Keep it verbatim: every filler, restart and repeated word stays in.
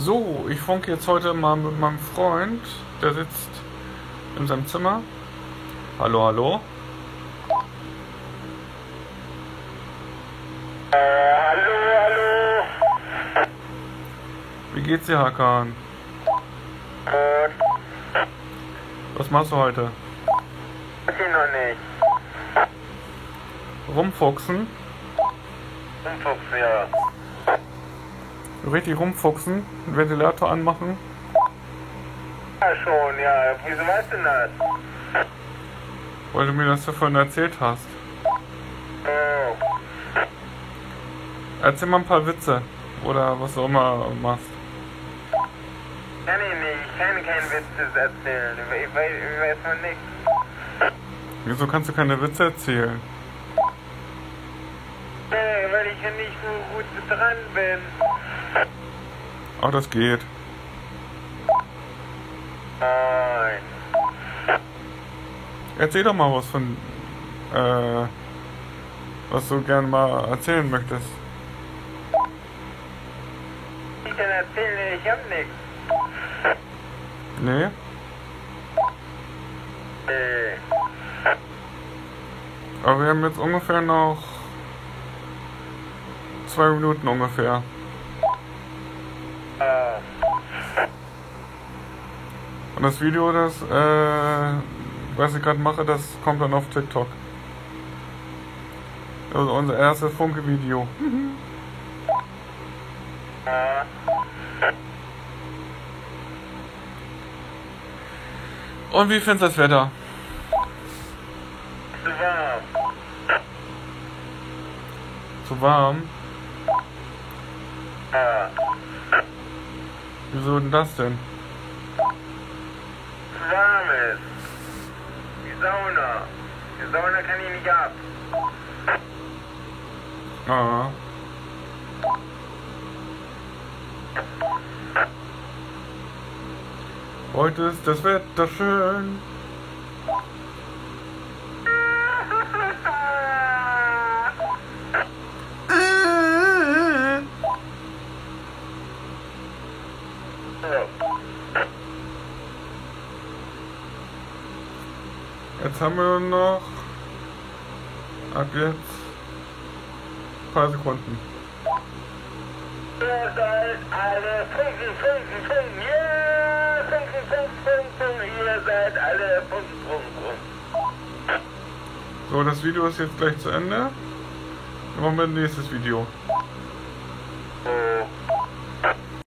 So, ich funke jetzt heute mal mit meinem Freund, der sitzt in seinem Zimmer. Hallo, hallo. Äh, hallo, hallo. Wie geht's dir, Hakan? Gut. Was machst du heute? Weiß ich noch nicht. Rumfuchsen? Umfuchsen, ja. Richtig rumfuchsen? Den Ventilator anmachen? Ja, schon, ja. Wieso weißt du das? Weil du mir das davon erzählt hast. Oh. Erzähl mal ein paar Witze. Oder was du immer machst. Kann ich nicht. Ich kann keinen Witz erzählen. Ich weiß, ich weiß von nichts. Wieso kannst du keine Witze erzählen? Nee, weil ich ja nicht so gut dran bin. Ach, das geht. Nein. Erzähl doch mal was von, äh, was du gerne mal erzählen möchtest. Ich kann erzählen, ich hab nichts. Nee? Nee. Aber wir haben jetzt ungefähr noch zwei Minuten ungefähr. Ah. Und das Video, das, äh, was ich gerade mache, das kommt dann auf TikTok. Also unser erstes Funke-Video. Ah. Und wie findest du das Wetter? Zu warm. Zu warm? Ah. Wieso denn das denn? Zu warm ist. Die Sauna. Die Sauna kann ich nicht ab. Ah. Heute ist das Wetter schön. Jetzt haben wir noch ab jetzt ein paar Sekunden. Ihr seid alle Funken, Funken, Funken, ja, Funken, Funken, Funken, ihr seid alle Funken, Funken, Funken. So, das Video ist jetzt gleich zu Ende. Dann machen wir ein nächstes Video. Oh.